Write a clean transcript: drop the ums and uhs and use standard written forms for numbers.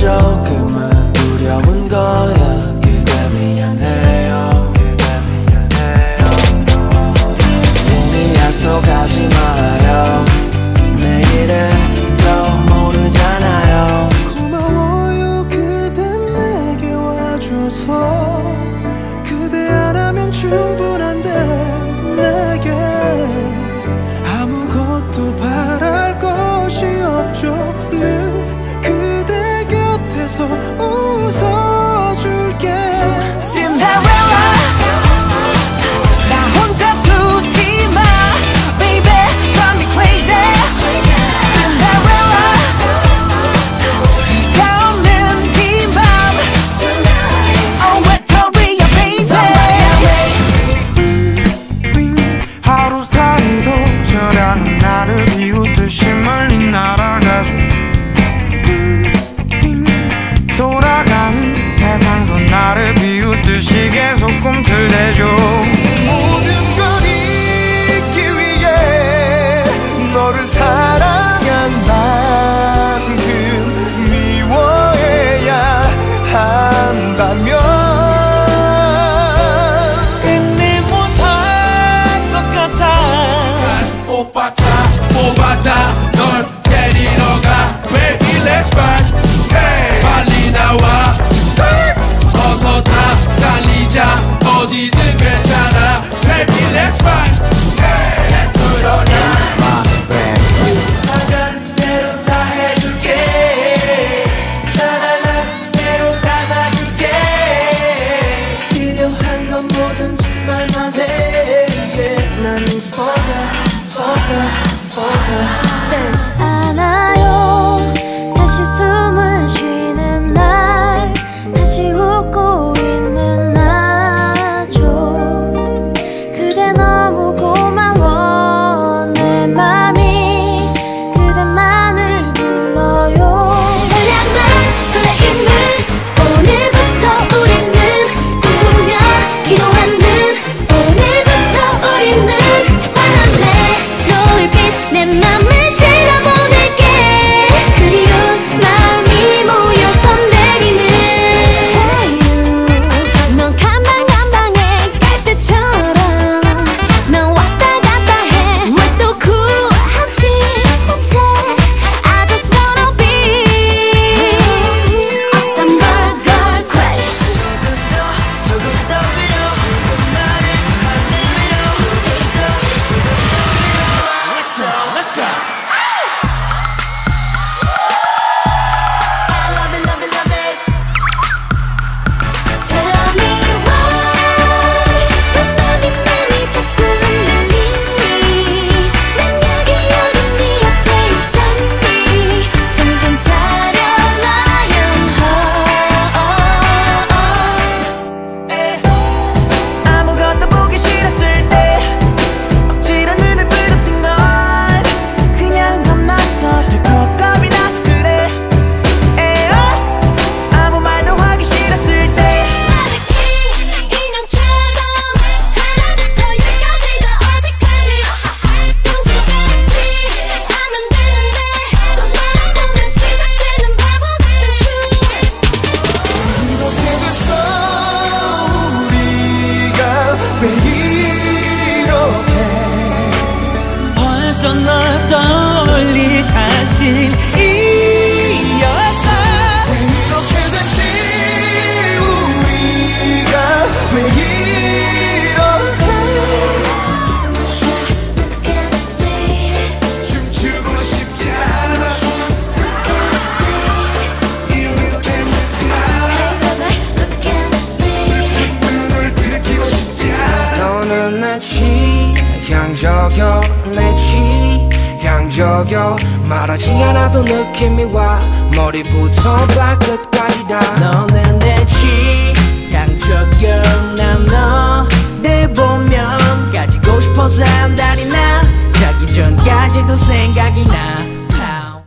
조금은 두려운 거야. 그대 미안해요. 우리 약속하지 말아요. 내일은 더 모르잖아요. 고마워요 그대 내게 와줘서. 그대 하나면 충분한데 내게 아무것도 바랄 것이 없죠. 늘 그대 곁에서 웃어줄게. Cinderella 나 혼자 두지 마 Baby drive me crazy Cinderella 네가 없는 이 맘 Oh 외톨이야 baby 하루살이도 저라는 나를 비웃듯이 멀리 날아가죠. 돌아가는 세상도 나를 비웃듯이 계속 꿈틀대죠. 모든 걸 잊기 위해 너를 사랑한 만큼 미워해야 한다면 끝내 못할 것 같아. 오빠 차 뽑았다 널 데리러 가 Baby let's ride hey. 빨리 나와 hey. 어서 다 달리자 어디든 괜찮아 Baby let's ride hey. Let's put on 하자는 대로 다 해줄게. 사달라는 대로 다 사줄게. 필요한 건 뭐든지 말만 해. 난 sponsor 안아요 다시 숨을 쉬는 날 다시 웃고 있는 나죠. 그대 너무 고마워 내 맘이 그대만을 불러요. 달려간 설레임을 오늘부터 우리는 꿈꾸며 기도하는 오늘부터 우리는 찬란한 내 노을빛 내 맘을 실어보낼게. 그리운 마음이 모여서 내리는 Hey you 넌 감방감방해 깔때처럼 넌 왔다 갔다 해. 왜 또 구하지 못해. I just wanna be awesome girl crush. 조금 더 위로 조금 나를 더 하늘 위로 Let's go let's go I love it love it love it. Tell me why 왜 맘이 자꾸 흔들리니. 난 여기 네 옆에 있잖니. 정신 차려 Lionheart. 아무것도 보기 싫었을 때 억지로 눈을 부릅뜬 건 그냥 겁나서 덜컥 겁이 나서 그래. 아무 말도 하기 싫었을 때 인형처럼 하나부터 열까지 다 어색하지. 평소같이 하면 되는데 또 나랑 보면 시작되는 바보 같은 춤. 이렇게 됐어 우리가 왜 이렇게 벌써 널 떠올릴 자신이 없어. 이렇게 됐지 우리가 왜 이렇게 춤추고 싶지 않아 이렇게 묻지 않아 눈을 들키고 싶지 않아. 너는 내 취향저격 내 취향저격 말하지 않아도 느낌이 와 머리부터 발끝까지 다. 너는 내 취향저격 난 너를 보면 가지고 싶어 산다